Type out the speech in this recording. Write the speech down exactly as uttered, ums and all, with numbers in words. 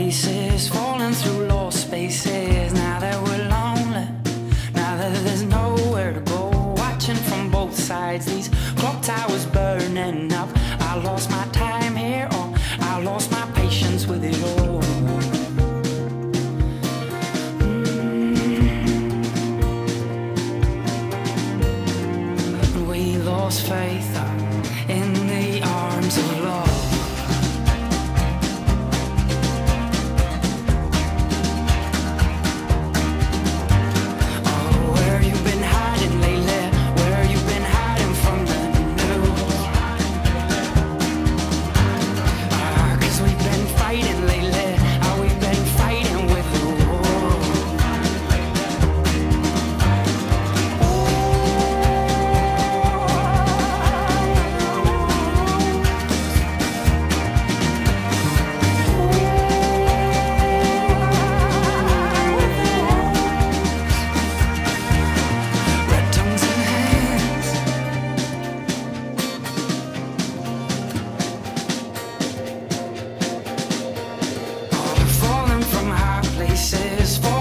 places, falling through lost spaces. Now that we're lonely, now that there's nowhere to go, watching from both sides, these clock towers burning up. I lost my time here, or I lost my patience with it all. mm. We lost faith in the arms of love. Falling from high places.